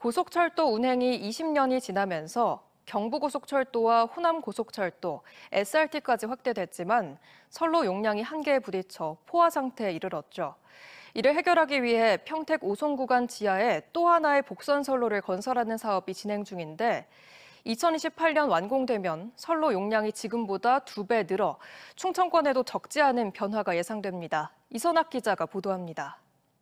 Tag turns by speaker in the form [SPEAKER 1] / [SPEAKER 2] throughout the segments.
[SPEAKER 1] 고속철도 운행이 20년이 지나면서 경부고속철도와 호남고속철도, SRT까지 확대됐지만 선로 용량이 한계에 부딪혀 포화 상태에 이르렀죠. 이를 해결하기 위해 평택 5송 구간 지하에 또 하나의 복선 선로를 건설하는 사업이 진행 중인데 2028년 완공되면 선로 용량이 지금보다 2배 늘어 충청권에도 적지 않은 변화가 예상됩니다. 이선학 기자가 보도합니다.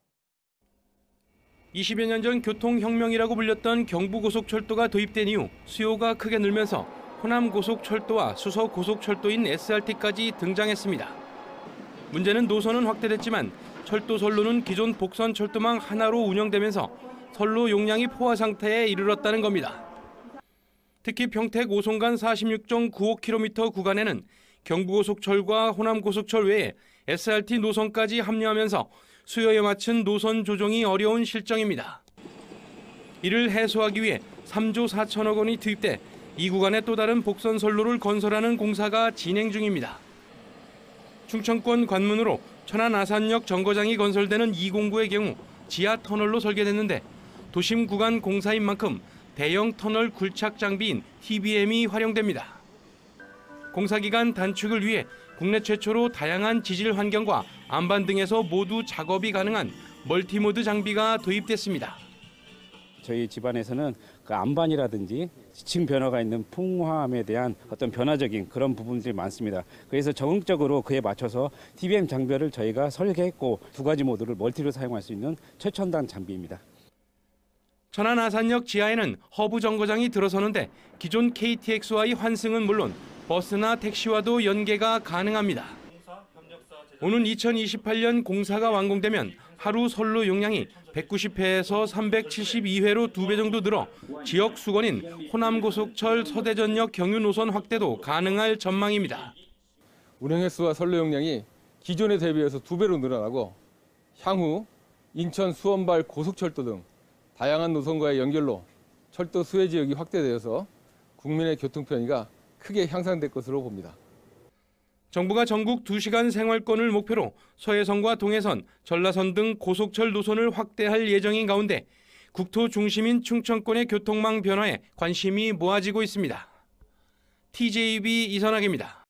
[SPEAKER 2] 20여 년 전 교통혁명이라고 불렸던 경부고속철도가 도입된 이후 수요가 크게 늘면서 호남고속철도와 수서고속철도인 SRT까지 등장했습니다. 문제는 노선은 확대됐지만 철도 선로는 기존 복선 철도망 하나로 운영되면서 선로 용량이 포화 상태에 이르렀다는 겁니다. 특히 평택 5송 간 46.95km 구간에는 경부고속철과 호남고속철 외에 SRT 노선까지 합류하면서 수요에 맞춘 노선 조정이 어려운 실정입니다. 이를 해소하기 위해 3조 4천억 원이 투입돼 이 구간에 또 다른 복선 선로를 건설하는 공사가 진행 중입니다. 충청권 관문으로 천안 아산역 정거장이 건설되는 209의 경우 지하 터널로 설계됐는데 도심 구간 공사인 만큼 대형 터널 굴착 장비인 TBM이 활용됩니다. 공사 기간 단축을 위해 국내 최초로 다양한 지질 환경과 안반 등에서 모두 작업이 가능한 멀티모드 장비가 도입됐습니다.
[SPEAKER 3] 저희 집안에서는 그 안반이라든지 지층 변화가 있는 풍화함에 대한 어떤 변화적인 그런 부분들이 많습니다. 그래서 적극적으로 그에 맞춰서 TBM 장비를 저희가 설계했고 2가지 모드를 멀티로 사용할 수 있는 최첨단 장비입니다.
[SPEAKER 2] 천안 아산역 지하에는 허브 정거장이 들어서는데 기존 KTX와의 환승은 물론 버스나 택시와도 연계가 가능합니다. 오는 2028년 공사가 완공되면 하루 선로 용량이 190회에서 372회로 2배 정도 늘어 지역 수건인 호남고속철 서대전역 경유 노선 확대도 가능할 전망입니다.
[SPEAKER 4] 운행 횟수와 선로 용량이 기존에 대비해서 2배로 늘어나고 향후 인천 수원발 고속철도 등 다양한 노선과의 연결로 철도 수혜 지역이 확대되어서 국민의 교통 편의가 크게 향상될 것으로 봅니다.
[SPEAKER 2] 정부가 전국 2시간 생활권을 목표로 서해선과 동해선, 전라선 등 고속철 노선을 확대할 예정인 가운데 국토 중심인 충청권의 교통망 변화에 관심이 모아지고 있습니다. TJB 이선학입니다.